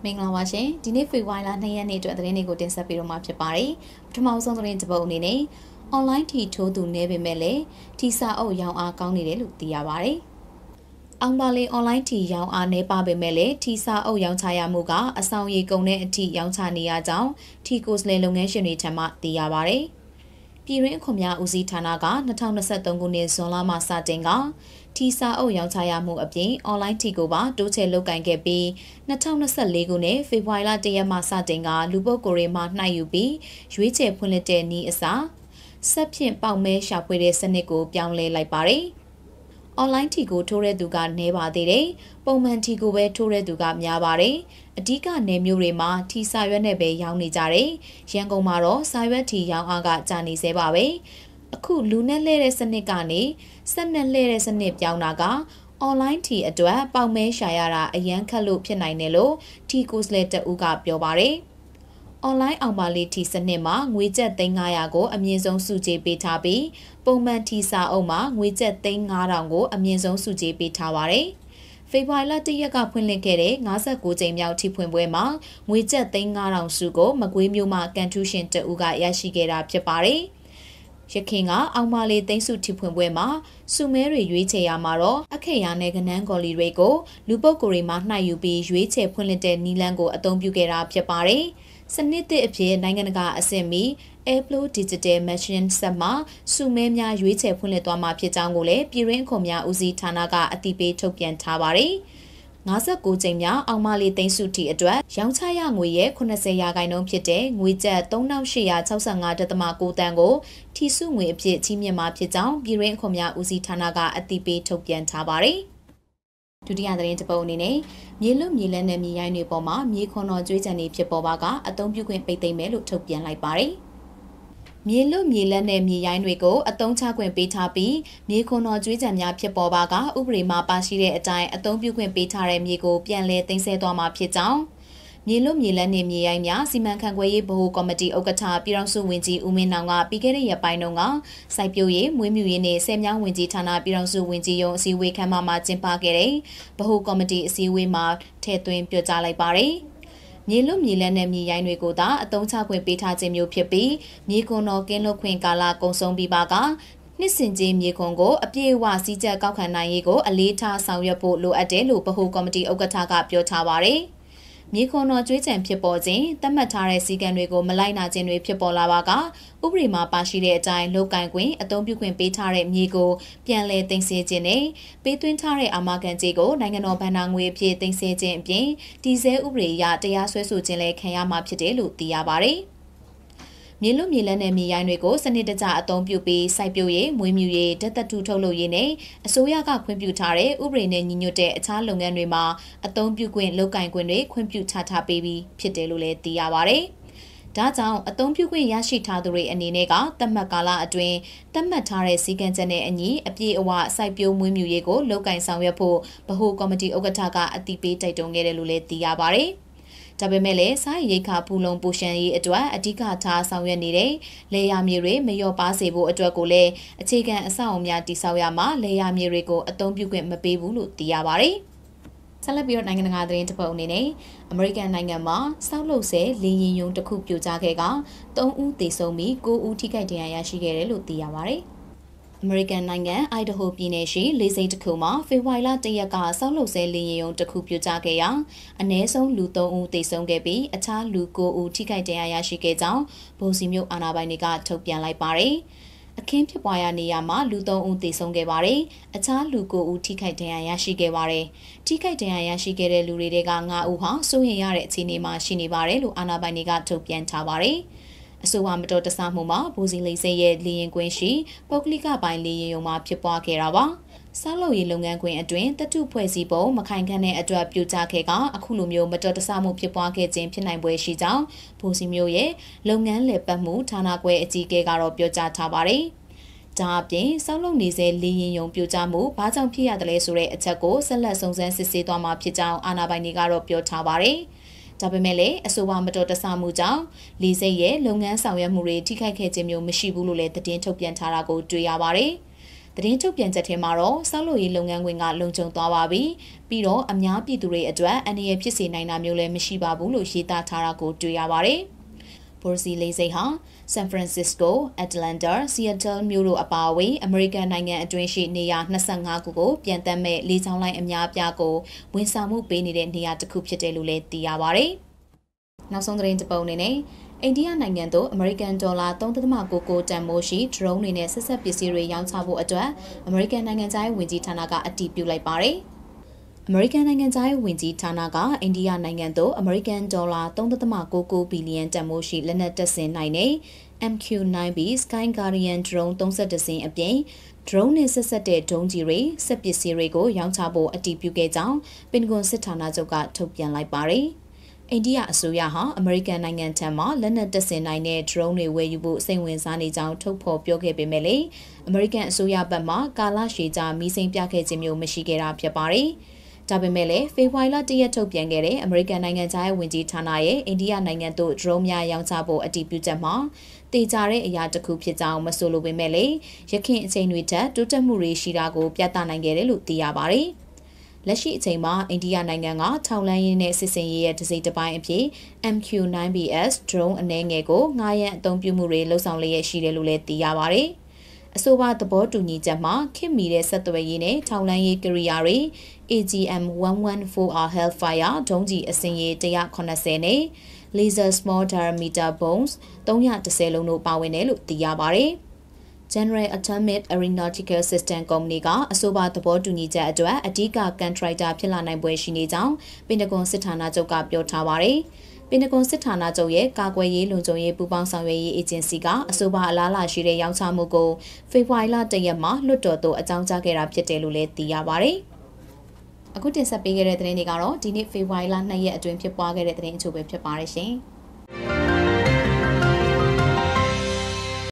မင်္ဂလာပါရှင်ဒီနေ့ဖေဖော်ဝါရီလ2ရက်နေ့အတွက်သတင်းတွေကိုတင်ဆက်ပေးတော့မှာဖြစ်ပါတယ်ပထမဆုံးသတင်းတစ်ပုဒ်အနေနဲ့ online ထီထိုးသူနေပေမဲ့လည်းထီစာအုပ်ရောင်းအားကောင်းနေတယ်လို့သိရပါတယ်အောင်ပါလီ online ထီရောင်းအားနေပါပေမဲ့လည်းထီစာအုပ်ရောင်းချရမှုကအဆောင်ရည်ကုန်တဲ့အထိရောင်းချနေရကြောင်းထီကိုစလေလုပ်ငန်းရှင်တွေထံမှသိရပါတယ်ပြည်တွင်းအခွန်များဦးစီးဌာနက2023ခုနှစ်ဇွန်လမှစတင်ကထီစာအုပ်ရောင်းချရမှုအပြင် online ထီကိုပါတိုးချဲ့လုပ်ကင်ခဲ့ပြီး2024ခုနှစ်ဖေဖော်ဝါရီလ1ရက်မှစတင်ကလူပုဂ္ဂိုလ်တွေမှနှိုက်ယူပြီးရွေးချယ်ဖွင့်လှစ်တဲ့နည်းအစားဆက်ဖြင့်ပေါက်မဲရှာဖွေတဲ့စနစ်ကိုပြောင်းလဲလိုက်ပါတယ်။ online ထီကိုထိုးတဲ့သူကနည်းပါသေးတယ်။ပုံမှန်ထီကိုပဲထိုးတဲ့သူကများပါတယ်။အဓိကနေမျိုးတွေမှာထီစာရွက်နဲ့ပဲရောင်းနေကြတယ်။ရန်ကုန်မှာတော့စာရွက်ထီရောင်းအားကကျနေသေးပါပဲ။အခုလူနဲ့လှည့်တဲ့စနစ်ကနေစက်နဲ့လှည့်တဲ့စနစ်ပြောင်းတာက online ထီအတွက်ပေါက်မဲရှာရတာအရန်ခက်လို့ဖြစ်နိုင်တယ်လို့ထီကိုစလေတဦးကပြောပါတယ်။ online အောင်ပါလေးထီစနစ်မှာငွေကျပ်3,500ကိုအမြင့်ဆုံးစုကြေးပေးထားပြီးပုံမှန်ထီစာအုပ်မှာငွေကျပ်3,500ကိုအမြင့်ဆုံးစုကြေးပေးထားပါတယ်။ဖေဖော်ဝါရီလ1ရက်ကဖွင့်လှစ်ခဲ့တဲ့59ကြိမ်မြောက်ထီဖွင့်ပွဲမှာငွေကျပ်3,500စုကိုမကွေးမျိုးမှကန်ထူးရှင်တဦးကရရှိခဲ့တာဖြစ်ပါတယ်။ရခင်ကအောင်ပါလေးသိန်းစုထီဖွင့်ပွဲမှာစုမဲတွေရွေးချယ်ရမှာတော့အခေယာနဲ့ကနန်းကော်လီတွေကိုလူပုဂ္ဂိုလ်တွေမှနှိုက်ယူပြီးရွေးချယ်ဖွင့်လှစ်တဲ့နီလန်းကိုအသုံးပြုခဲ့တာဖြစ်ပါတယ်။စနစ်တစ်အဖြစ်နိုင်ငံတကာအဆင့်မီ Airflow Digital Machine ဆက်မှာစုမဲများရွေးချယ်ဖွင့်လှစ်သွားမှာဖြစ်ကြောင်းကိုလည်းပြည်တွင်းအခွန်များဦးစီးဌာနကအသိပေးထုတ်ပြန်ထားပါတယ်။59ကြိမ်မြောက်အောင်မလေးသိန်းစုထီအတွက်ရောင်းချရငွေရဲ့80%ဖြစ်တဲ့ငွေကျပ်3,865.9တန်းကိုထီစုငွေအဖြစ်ကြီးမြင့်မှာဖြစ်ကြောင်းပြည်တွင်းအခွန်များဦးစီးဌာနကအသိပေးထုတ်ပြန်ထားပါတယ်။ဒုတိယသတင်းတစ်ပုဒ်အနေနဲ့မြေလွတ်မြေလန်းနဲ့မြေရိုင်းတွေပေါ်မှာမြေခွန်တော်ကျွေးကြံနေဖြစ်ပေါ်ပါကအသုံးပြုခွင့်ပိတ်သိမ်းမယ်လို့ထုတ်ပြန်လိုက်ပါတယ်။မြေလွတ်မြေလန်းနဲ့မြေရိုင်းတွေကိုအသုံးချခွင့်ပေးထားပြီးမြေခွန်တော်ကျွေးကြံများဖြစ်ပေါ်ပါကဥပဒေမှာပါရှိတဲ့အတိုင်းအသုံးပြုခွင့်ပေးထားတဲ့မြေကိုပြန်လည်သိမ်းဆည်းသွားမှာဖြစ်ကြောင်းမြေလွတ်မြေလန်းနဲ့မြေရိုင်းများစီမံခန့်ခွဲရေးဗဟိုကော်မတီဥက္ကဋ္ဌပြည်ထောင်စုဝန်ကြီးဦးမင်းနောင်ကပြီးခဲ့တဲ့ရက်ပိုင်းတုန်းကစိုက်ပျိုးရေးမွေးမြူရေးနဲ့ဆယ်မြောင်းဝန်ကြီးဌာနပြည်ထောင်စုဝန်ကြီးရုံးအစည်းအဝေးခန်းမမှာကျင်းပခဲ့တဲ့ဗဟိုကော်မတီအစည်းအဝေးမှာထည့်သွင်းပြောကြားလိုက်ပါတယ်။မြေလွတ်မြေလန်းနဲ့မြေရိုင်းတွေကိုသာအသုံးချခွင့်ပေးထားခြင်းမျိုးဖြစ်ပြီးမြေခွန်တော်ကင်းလွတ်ခွင့်ကာလကုန်ဆုံးပြီးပါကနှစ်စဉ်ချင်းမြေခွန်ကိုအပြည့်အဝစည်းကြပ်ကောက်ခံနိုင်ရေးကိုအလေးထားဆောင်ရွက်ဖို့လိုအပ်တယ်လို့ဗဟိုကော်မတီဥက္ကဋ္ဌကပြောထားပါတယ်။မြေခွန်တော်ကျွေးကြံဖြစ်ပေါ်ခြင်းသတ်မှတ်ထားတဲ့စည်းကမ်းတွေကိုမလိုက်နာခြင်းတွေဖြစ်ပေါ်လာပါကဥပဒေမှာပါရှိတဲ့အတိုင်းလုပ်ကင်ခွင့်အသုံးပြုခွင့်ပေးထားတဲ့မြေကိုပြန်လည်သိမ်းဆည်းခြင်းနဲ့ပေးသွင်းထားတဲ့အာမခံကြေးကိုနိုင်ငံတော်ဘဏ္ဍာငွေအဖြစ်သိမ်းဆည်းခြင်းအပြင်တည်ဆဲဥပဒေအရတရားစွဲဆိုခြင်းလည်းခံရမှာဖြစ်တယ်လို့သိရပါတယ်။မြေလွတ်မြေလန်းနဲ့မြေရိုင်းတွေကိုစနစ်တကျအသုံးပြုပြီးစိုက်ပျိုးရေးမွေးမြူရေးဓာတ်သတ္တုထုတ်လုပ်ရေးနဲ့အစိုးရကခွင့်ပြုထားတဲ့ဥပဒေနဲ့ညီညွတ်တဲ့အခြားလုပ်ငန်းတွေမှာအသုံးပြုခွင့်လုပ်ကိုင်ခွင့်တွေခွင့်ပြုချထားပေးပြီးဖြစ်တယ်လို့လည်းသိရပါတယ်။ဒါကြောင့်အသုံးပြုခွင့်ရရှိထားသူတွေအနေနဲ့ကသတ်မှတ်ကာလအတွင်းသတ်မှတ်ထားတဲ့စည်းကမ်းချက်နဲ့အညီအပြည့်အဝစိုက်ပျိုးမွေးမြူရေးကိုလုပ်ကိုင်ဆောင်ရွက်ဖို့ဗဟိုကော်မတီဥက္ကဋ္ဌကအသိပေးတိုက်တွန်းခဲ့တယ်လို့လည်းသိရပါတယ်။ဒါပေမဲ့လည်းစားရိတ်ခါပူလုံပူရှန်ရေးအတွက်အဓိကထားဆောင်ရွက်နေတဲ့လေယာမြေတွေမလျော့ပါစေဖို့အတွက်ကိုလည်းအခြေခံအဆောက်အအုံများတည်ဆောက်ရမှာလေယာမြေတွေကိုအသုံးပြုခွင့်မပေးဘူးလို့သိရပါတယ်။ဆက်လက်ပြီးတော့နိုင်ငံတကာသတင်းတစ်ပုဒ်အနေနဲ့အမေရိကန်နိုင်ငံမှာစောက်လုပ်ဆဲလေယာဉ်ယုံတစ်ခုပြိုကျခဲ့က3ဦးသေဆုံးပြီး9ဦးထိခိုက်ဒဏ်ရာရရှိခဲ့တယ်လို့သိရပါတယ်။အမေရိကန်နိုင်ငံအိုင်ဒဟိုပြည်နယ်ရှိလေဆိပ်တစ်ခုမှာဖေဖော်ဝါရီလ1ရက်ကစောက်လုပ်ဆဲလေယာဉ်ယုံတစ်ခုပြိုကျခဲ့ရာအနည်းဆုံးလူ3ဦးသေဆုံးခဲ့ပြီးအခြားလူ9ဦးထိခိုက်ဒဏ်ရာရရှိခဲ့ကြောင်းဘိုစီမြို့အာဏာပိုင်တွေကထုတ်ပြန်လိုက်ပါတယ်။အခင်းဖြစ်ပွားရာနေရာမှာလူ3ဦးသေဆုံးခဲ့ပါတယ်။အခြားလူ9ဦးထိခိုက်ဒဏ်ရာရရှိခဲ့ပါတယ်။ထိခိုက်ဒဏ်ရာရရှိခဲ့တဲ့လူတွေက9ဦးဟာစိုးရိမ်ရတဲ့အခြေအနေမှာရှိနေပါတယ်လို့အာဏာပိုင်တွေကထုတ်ပြန်ထားပါတယ်။အဆိုပါမတော်တဆမှုမှာဘိုစီလိစိတ်ရဲ့လေရင်ကွင်းရှိပုဂ္ဂလိကပိုင်လေရင်ယုံမှာဖြစ်ပွားခဲ့တာပါ။ဆောက်လုပ်ရေးလုပ်ငန်းခွင်အတွင်းတတုဖွဲ့စည်းပုံမခိုင်ခန့်တဲ့အတွက်ပြိုကျခဲ့ကအခုလိုမျိုးမတော်တဆမှုဖြစ်ပွားခဲ့ခြင်းဖြစ်နိုင်ပွဲရှိကြောင်းဘိုစီမျိုးရဲ့လုပ်ငန်းလည်ပတ်မှုဌာနခွဲအကြီးအကဲကတော့ပြောကြားထားပါတယ်။ဒါအပြင်ဆောက်လုပ်နေစေလေရင်ယုံပြိုကျမှုဘာကြောင့်ဖြစ်ရတယ်လဲဆိုတဲ့အချက်ကိုဆက်လက်စုံစမ်းစစ်ဆေးသွားမှာဖြစ်ကြောင်းအာဏာပိုင်တွေကတော့ပြောထားပါတယ်။ဒါပေမဲ့လည်းအဆိုပါမတော်တဆမှုကြောင့်လေဆိပ်ရဲ့လုပ်ငန်းဆောင်ရွက်မှုတွေထိခိုက်ခဲ့ခြင်းမျိုးမရှိဘူးလို့လည်းသတင်းထုတ်ပြန်ထားတာကိုတွေ့ရပါတယ်။သတင်းထုတ်ပြန်ချက်ထဲမှာတော့ဆောက်လုပ်ရေးလုပ်ငန်းခွင်ကလုံခြုံသွားပါပြီ။ပြီးတော့အများပြည်သူတွေအတွက်အန္တရာယ်ဖြစ်စေနိုင်တာမျိုးလည်းမရှိပါဘူးလို့ရေးသားထားတာကိုတွေ့ရပါတယ်။ဘော်စီလေးစိတ်ဟာဆန်ဖရန်စစ္စကို၊အတလန်တာ၊ဆီယက်တယ်မြို့တို့အပါအဝင်အမေရိကန်နိုင်ငံအတွင်းရှိနေရာ25ခုကိုပြန်တက်မဲ့လေကြောင်းလိုင်းအများအပြားကိုဝန်ဆောင်မှုပေးနေတဲ့နေရာတစ်ခုဖြစ်တယ်လို့လည်းသိရပါတယ်။နောက်ဆုံးသတင်းတစ်ပုဒ်အနေနဲ့အိန္ဒိယနိုင်ငံသို့အမေရိကန်ဒေါ်လာ3.99တန်မိုးရှိ drone တွေနဲ့ဆက်ဆက်ပစ္စည်းတွေရောင်းချဖို့အတွက်အမေရိကန်နိုင်ငံသားရေးဝန်ကြီးဌာနကအတည်ပြုလိုက်ပါတယ်။အမေရိကန်နိုင်ငံသားရေးဝန်ကြီးဌာနကအိန္ဒိယနိုင်ငံသို့အမေရိကန်ဒေါ်လာ3.99ဘီလီယံတန်မိုးရှိလက်နက်တပ်ဆင်နိုင်တဲ့ MQ-9B Sky Guardian drone 32စင်းအပြင် drone နဲ့ဆက်ဆက်တဲ့ဒုံးကြီးတွေစက်ပစ္စည်းတွေကိုရောင်းချဖို့အတည်ပြုခဲ့ကြောင်းပင်တဂွန်စစ်ဌာနချုပ်ကထုတ်ပြန်လိုက်ပါတယ်။အိန္ဒိယအစိုးရဟာအမေရိကန်နိုင်ငံထံမှလက်နက်တပ်ဆင်နိုင်တဲ့ drone တွေဝယ်ယူဖို့စိတ်ဝင်စားနေကြောင်းထုတ်ဖော်ပြောခဲ့ပေမဲ့လည်းအမေရိကန်အစိုးရဘက်မှကာလရှည်ကြာမီးစိမ်းပြခဲ့ခြင်းမျိုးမရှိခဲ့တာဖြစ်ပါတယ်။ဒါပေမဲ့လည်းဖေဖော်ဝါရီလ1ရက်ထုတ်ပြန်ခဲ့တဲ့အမေရိကန်နိုင်ငံသားရေးဝန်ကြီးဌာနရဲ့အိန္ဒိယနိုင်ငံသို့ drone များရောင်းချဖို့အတည်ပြုချက်မှာတေချာတဲ့အရာတစ်ခုဖြစ်ကြောင်းမဆိုလိုပေမဲ့လည်းရခိုင်အချိန်တွေထက်တိုးတက်မှုတွေရှိတာကိုပြသနိုင်ခဲ့တယ်လို့သိရပါတယ်။လက်ရှိအချိန်မှာအိန္ဒိယနိုင်ငံကထောက်လှမ်းရေးနဲ့စစ်စင်ရေးရဲ့တစ်စိတ်တစ်ပိုင်းအဖြစ် MQ-9BS drone အနည်းငယ်ကိုငှားရမ်းအသုံးပြုမှုတွေလှုပ်ဆောင်လျက်ရှိတယ်လို့လည်းသိရပါတယ်။အဆိုပါသဘောတူညီချက်မှာခင်မီတဲ့ဆက်သွယ်ရေးနဲ့ထောက်လှမ်းရေးကိရိယာတွေ AGM-114R Hellfire ဒုံးကျည်အစင်ရေး180နဲ့ Laser Small Diameter Bombs 310လုံးတို့ပါဝင်တယ်လို့သိရပါတယ်။ General Atomic Aeronautical System Company ကအဆိုပါသဘောတူညီချက်အတွက်အဓိကကန်ထရိုက်တာဖြစ်လာနိုင်ပွဲရှိနေကြောင်းပင်တဂွန်စစ်ဌာနချုပ်ကပြောထားပါတယ်။ပင်တဂွန်စစ်ဌာနချုပ်ရဲ့ကာကွယ်ရေးလုံခြုံရေးပူးပေါင်းဆောင်ရွက်ရေးအေဂျင်စီကအဆိုပါအလားအလာရှိတဲ့ရောင်းချမှုကိုဖေဖော်ဝါရီလ1ရက်မှာလွှတ်တော်သို့အကြောင်းကြားခဲ့တာဖြစ်တယ်လို့လည်းသိရပါတယ်။အခုတင်ဆက်ပေးခဲ့တဲ့သတင်းတွေကတော့ဒီနေ့ဖေဖော်ဝါရီလ2ရက်အတွင်းဖြစ်ပွားခဲ့တဲ့သတင်းအချို့ပဲဖြစ်ပါတယ်ရှင်။